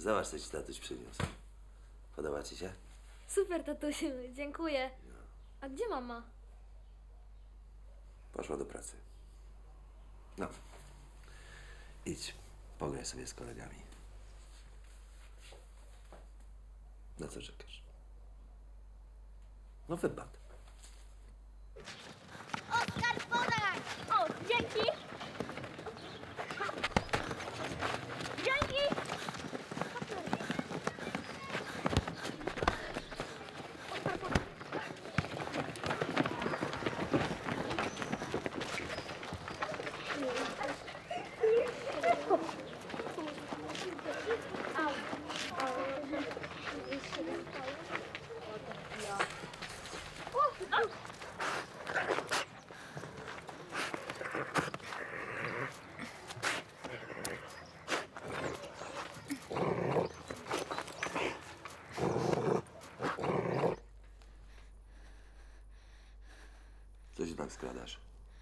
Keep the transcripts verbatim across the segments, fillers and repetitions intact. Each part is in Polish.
Zobacz, co ci tatuś przyniósł. Podoba ci się? Super, tatusiu, dziękuję. A gdzie mama? Poszła do pracy. No. Idź, pograj sobie z kolegami. Na co czekasz? No wypad. Oskar, podaj! O, dzięki! Dzięki! Co się tak skradasz?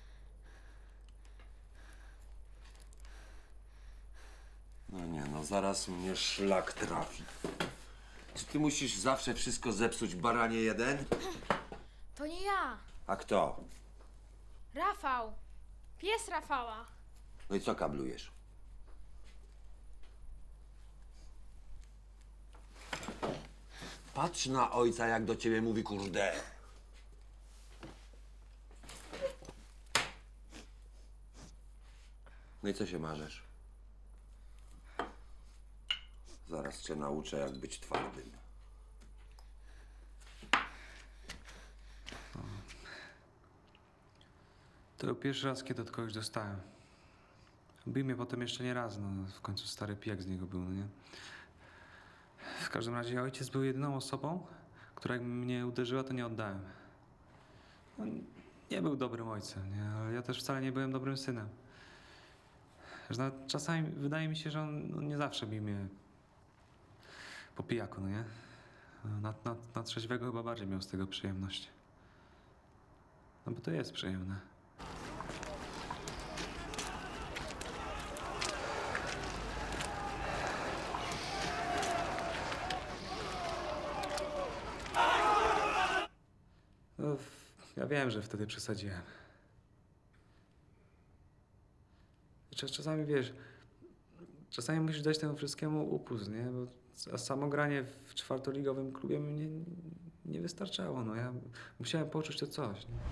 No nie, no zaraz mnie szlak trafi. Czy ty musisz zawsze wszystko zepsuć, baranie jeden? To nie ja. A kto? Rafał. Pies Rafała. No i co kablujesz? Patrz na ojca, jak do ciebie mówi, kurde. No i co się marzesz? Zaraz cię nauczę, jak być twardym. To był pierwszy raz, kiedy od kogoś dostałem. Bił mnie potem jeszcze nie raz, no w końcu stary pijak z niego był, no nie? W każdym razie ojciec był jedyną osobą, która jak mnie uderzyła, to nie oddałem. On nie był dobrym ojcem, nie? Ale ja też wcale nie byłem dobrym synem. Że nawet czasami wydaje mi się, że on no, nie zawsze bił mnie po pijaku, no nie? Na, na, na trzeźwego chyba bardziej miał z tego przyjemność. No bo to jest przyjemne. No, ja wiem, że wtedy przesadziłem. Czas- Czasami wiesz, czasami musisz dać temu wszystkiemu upust, nie? Bo a samo granie w czwartoligowym klubie mi nie, nie wystarczało, no ja musiałem poczuć to coś. Nie?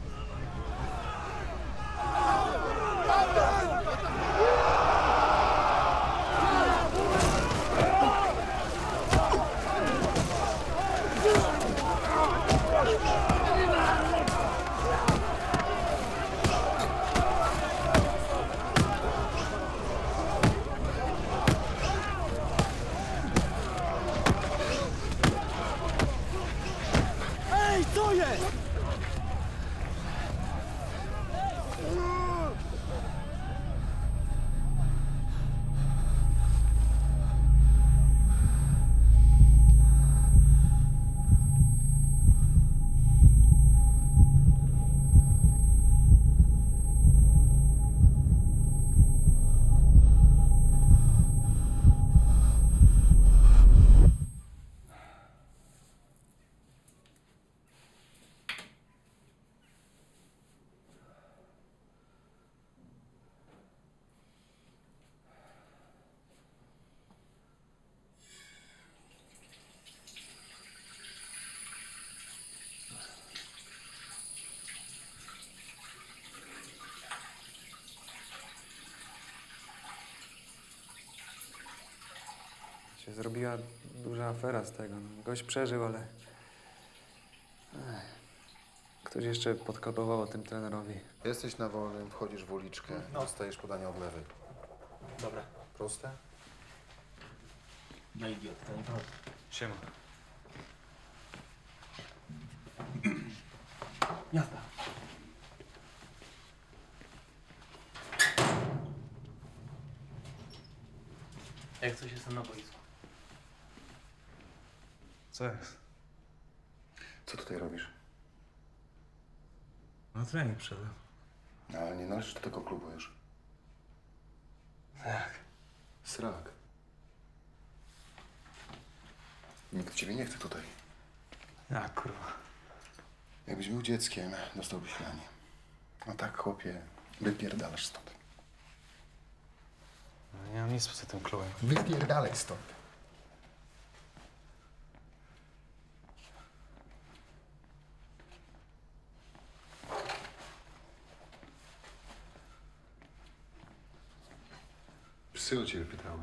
Ej, co jest? Się zrobiła duża afera z tego. No, gość przeżył, ale... Ech. Ktoś jeszcze podkodował o tym trenerowi. Jesteś na wolnym, wchodzisz w uliczkę, dostajesz podanie od lewej. Dobra. Proste? Na idiotę, to nieprawda. Siema. Jazda. Jak coś jestem na boisku. Co jest? Co tutaj robisz? No trening przyszedłem. No, ale nie należysz do tego klubu już. Jak? Srak. Nikt ciebie nie chce tutaj. Jak, kurwa? Jakbyś był dzieckiem, dostałbyś lanie. No tak, chłopie, wypierdalasz stąd. No, nie mam nic poza tym kluem. Wypierdalaj stąd. Psy o ciebie pytały.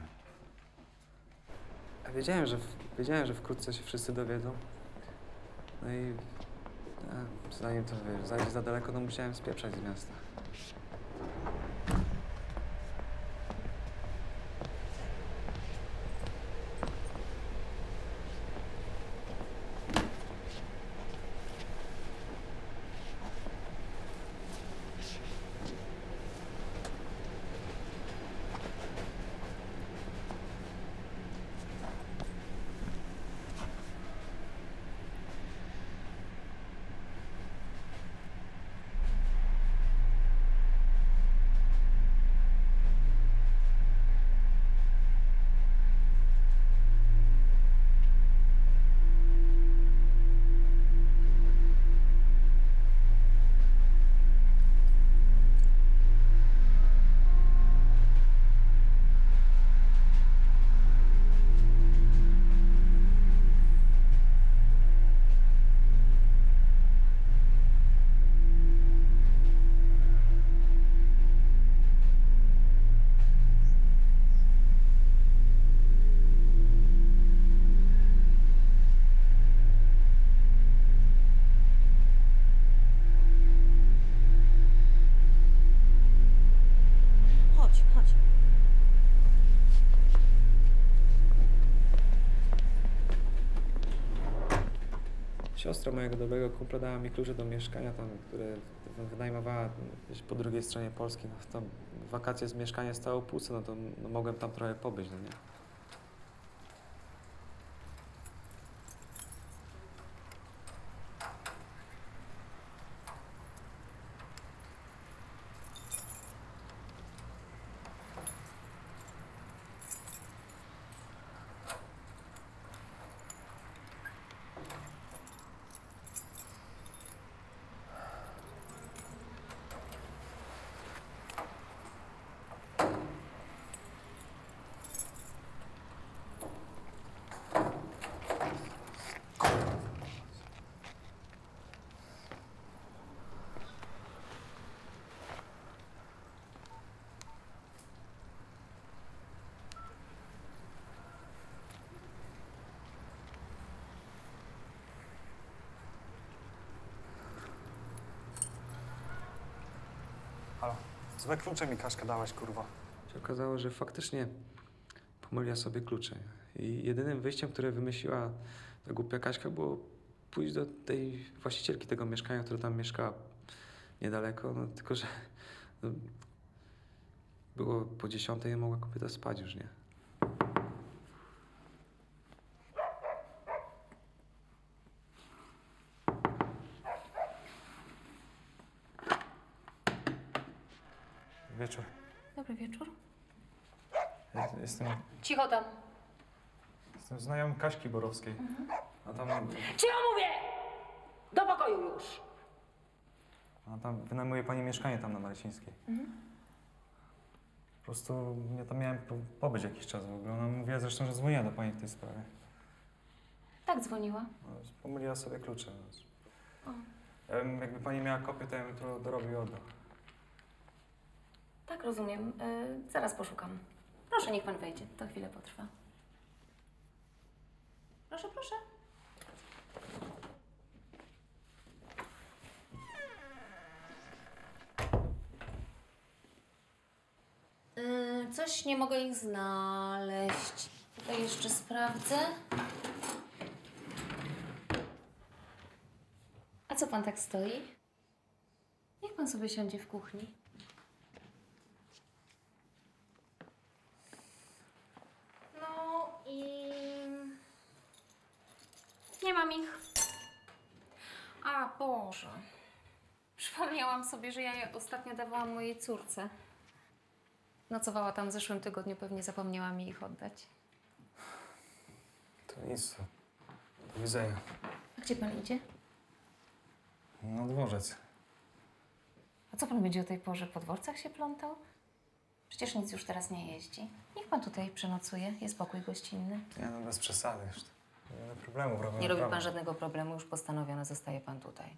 Ja wiedziałem, że, wiedziałem, że wkrótce się wszyscy dowiedzą. No i a, zanim to, wiesz, zajdzie za daleko, to musiałem spieprzać z miasta. Chodź, chodź. Siostra mojego dobrego kumpla dała mi klucze do mieszkania tam, które wynajmowała gdzieś po drugiej stronie Polski. No, tam w wakacje z mieszkania stało puste, no to no, mogłem tam trochę pobyć, no nie? Halo, złe klucze mi Kaśka dałaś, kurwa. Się okazało, że faktycznie pomyliła sobie klucze. I jedynym wyjściem, które wymyśliła ta głupia Kaśka, było pójść do tej właścicielki tego mieszkania, która tam mieszkała niedaleko. No, tylko, że no, było po dziesiątej, nie mogła kobieta spać już, nie? Wieczór. Dobry wieczór. Ja Jestem, Cicho tam. jestem znajomy Kaśki Borowskiej. A tam, Cicho mówię! Do pokoju już! a tam wynajmuje pani mieszkanie tam na Marcińskiej. Po prostu ja tam miałem po, pobyć jakiś czas w ogóle. Ona mówiła zresztą, że dzwoniła do pani w tej sprawie. Tak dzwoniła. No, pomyliła sobie klucze. No. Ja bym, jakby pani miała kopię, to ja bym to dorobił i oddał. Tak, rozumiem. Y, zaraz poszukam. Proszę, niech pan wejdzie. To chwilę potrwa. Proszę, proszę. Y, coś nie mogę ich znaleźć. Tutaj jeszcze sprawdzę. A co pan tak stoi? Niech pan sobie siądzie w kuchni. No i... nie mam ich. A, Boże. Przypomniałam sobie, że ja je ostatnio dawałam mojej córce. Nocowała tam w zeszłym tygodniu, pewnie zapomniała mi ich oddać. To nic. Do widzenia. A gdzie pan idzie? Na dworzec. A co pan będzie o tej porze po dworcach się plątał? Przecież nic już teraz nie jeździ. Niech pan tutaj przenocuje, jest pokój gościnny. Nie no, bez przesady już. Nie ma problemu, robimy Nie robi prawo. pan żadnego problemu, już postanowiono, zostaje pan tutaj.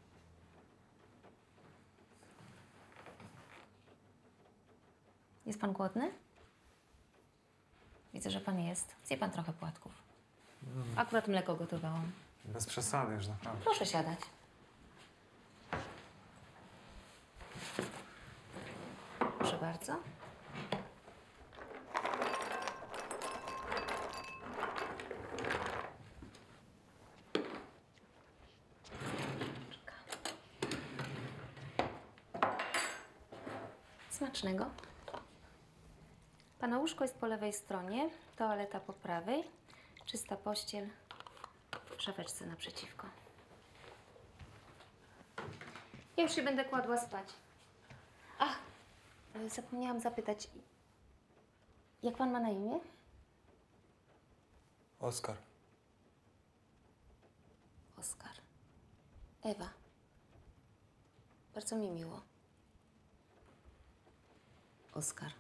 Jest pan głodny? Widzę, że pan jest. Zje pan trochę płatków. Akurat mleko gotowałam. Bez przesady już, naprawdę. Proszę siadać. Proszę bardzo. Smacznego. Pana łóżko jest po lewej stronie, toaleta po prawej, czysta pościel w szafeczce naprzeciwko. Ja już się będę kładła spać. Ach, e, zapomniałam zapytać, jak pan ma na imię? Oskar. Oskar. Ewa. Bardzo mi miło. Oskar.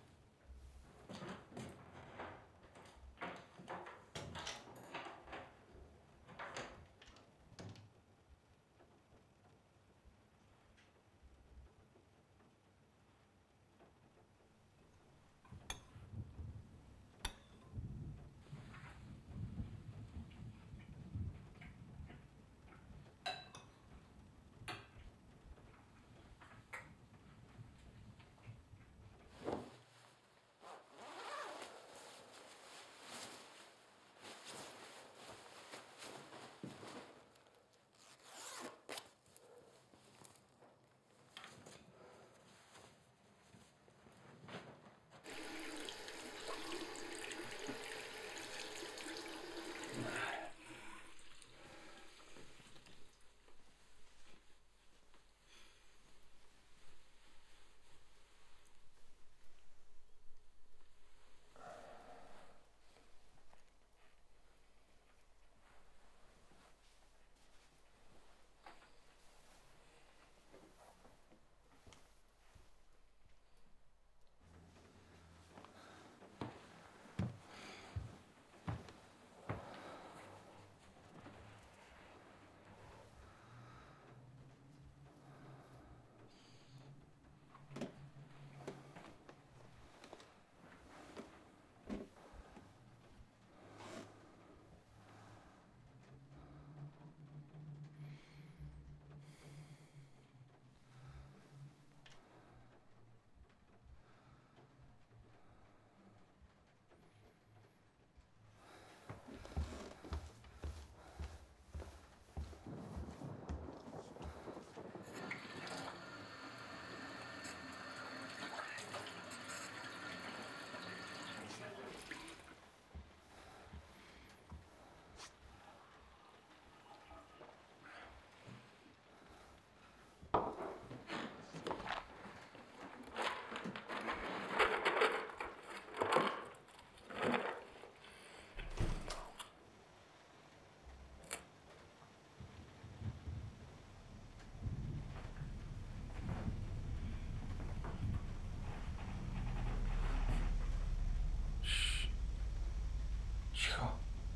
Cicho.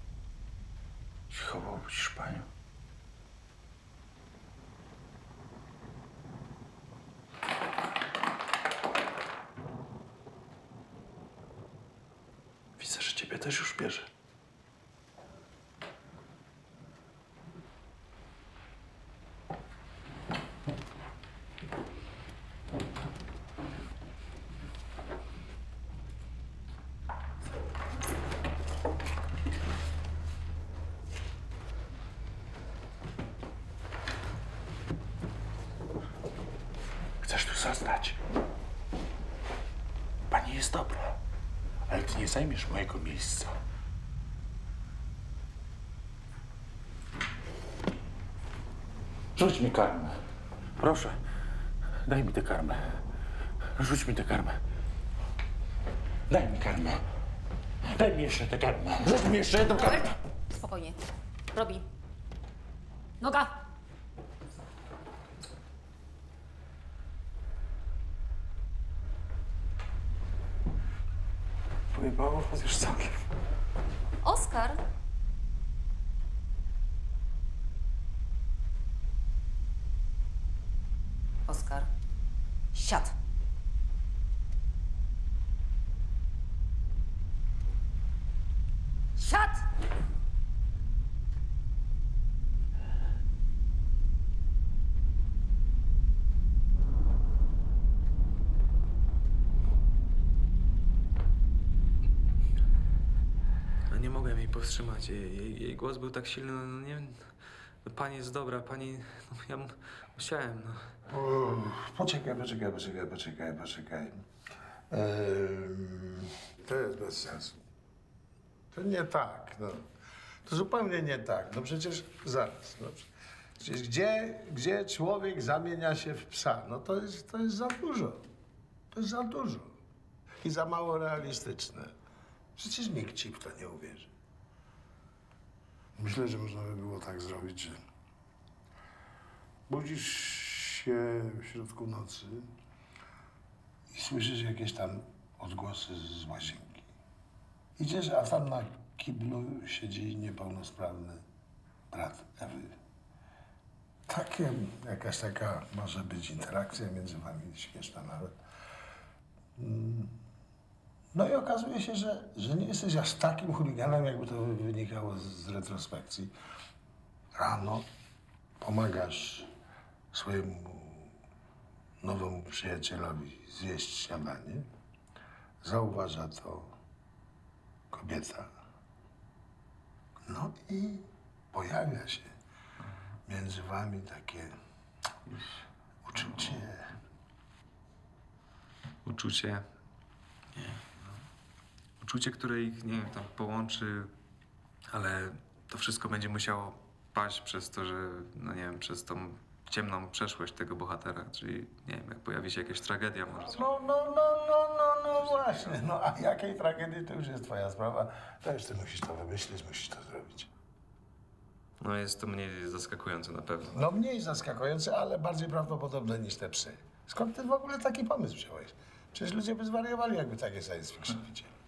Cicho, bo obudzisz panią. Widzę, że ciebie też już bierze. Chcesz tu zostać? Pani jest dobra, ale ty nie zajmiesz mojego miejsca. Rzuć mi karmę. Proszę, daj mi tę karmę. Rzuć mi tę karmę. Daj mi karmę. Daj mi jeszcze tę karmę. Rzuć mi jeszcze jedną karmę. Spokojnie. Robi. Noga! Pojebało was już całkiem. Oskar? Oskar. Siad. Siad! No nie mogłem jej powstrzymać. Jej, jej, jej głos był tak silny, no nie wiem. No, pani jest dobra, pani... No, ja m- musiałem, no. Uff, poczekaj, poczekaj, poczekaj, poczekaj, poczekaj. Ehm, to jest bez sensu. To nie tak, no. To zupełnie nie tak. No przecież zaraz. No, przecież gdzie, gdzie człowiek zamienia się w psa? No to jest, to jest za dużo. To jest za dużo. I za mało realistyczne. Przecież nikt ci w to nie uwierzy. Myślę, że można by było tak zrobić, że budzisz się w środku nocy i słyszysz jakieś tam odgłosy z łazienki. Idziesz, a tam na kiblu siedzi niepełnosprawny brat Ewy. Takie, jakaś taka może być interakcja między wami, śmieszna nawet. Mm. No i okazuje się, że, że nie jesteś aż takim chuliganem, jakby to wynikało z, z retrospekcji. Rano pomagasz swojemu nowemu przyjacielowi zjeść śniadanie. Zauważa to kobieta. No i pojawia się między wami takie uczucie. Uczucie... Nie, no. Uczucie, które ich, nie wiem, tam połączy, ale to wszystko będzie musiało paść przez to, że, no nie wiem, przez tą ciemną przeszłość tego bohatera, czyli, nie wiem, jak pojawi się jakaś tragedia może. coś- No, no, no, no, no, no właśnie. No a jakiej tragedii to już jest twoja sprawa. To już ty musisz to wymyślić, musisz to zrobić. No jest to mniej zaskakujące na pewno. No mniej zaskakujące, ale bardziej prawdopodobne niż te psy. Skąd ty w ogóle taki pomysł wziąłeś? Przecież ludzie by zwariowali, jakby takie science fiction widzieli.